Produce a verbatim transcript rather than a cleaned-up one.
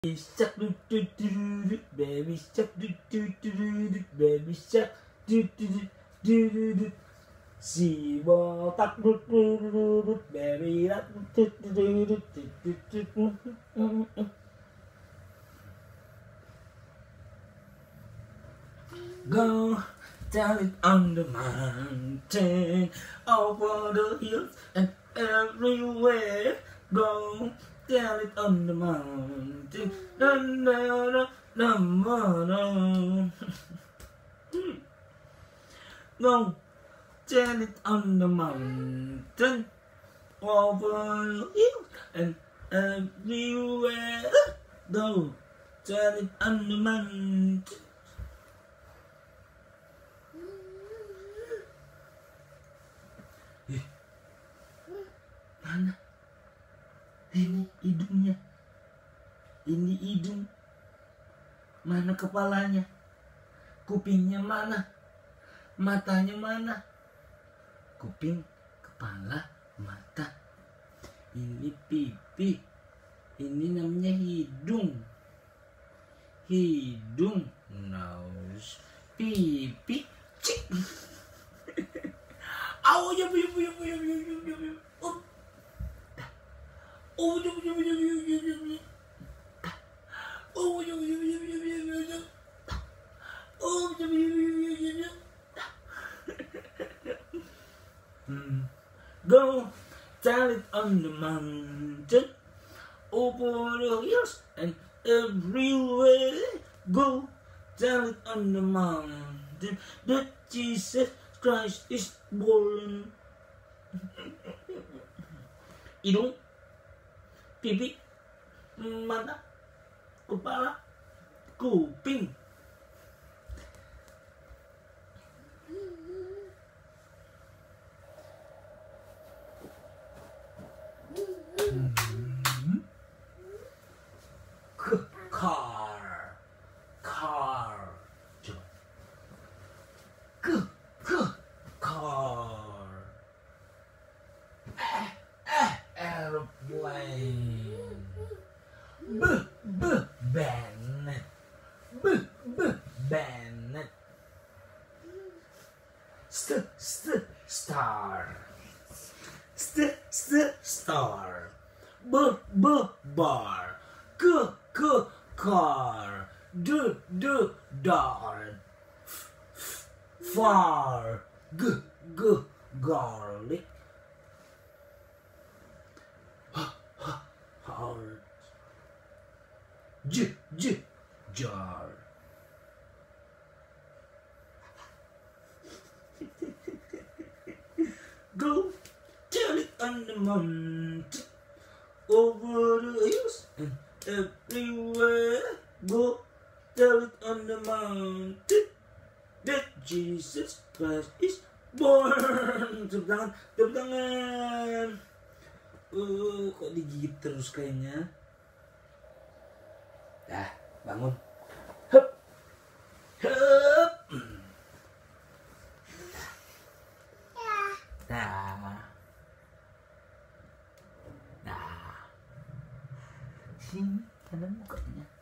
Baby shark do do do do, baby shark do do do do, baby shark do do do do do. Si botak do do do do, baby shark do do do do do do. Go tell it on the mountain, over the hills and everywhere. Go tell it on the mountain, na na na na na na. Go tell it on the mountain, over the hills and everywhere. Go tell it on the mountain. Mana? Ini hidungnya. Ini hidung. Mana kepalanya? Kupingnya mana? Matanya mana? Kuping, kepala, mata. Ini pipi. Ini namanya hidung. Hidung, nose, pipi, cik. Au, ya, ya, ya, ya, ya, ya, ya, ya. Oh, ya, ya, ya, ya, ya, ya, ya. Oh, ya, ya, ya, ya, ya, ya, ya. Oh, ya, ya, ya, ya, ya, ya. Hmm. Go tell it on the mountain, over the hills and everywhere. Go tell it on the mountain that Jesus Christ is born. Hidung, pipi, mata, kepala, kuping. Hmm. K car, car. Coba. K k car. Eh eh airplane. B b Bennet. B b Bennet. St st star. St st star. B b bar. K k car. D d dart. F f far. G g garlic. H h heart. J j jar. Go tell it on the mountain, over the hills and everywhere. Go tell it on the mountain that Jesus Christ is born. Tepuk tangan, tepuk tangan. Uh, kok digigit terus kayaknya. Dah, bangun. Hup. Hup. Dah. Dah. Sini, ada mukanya.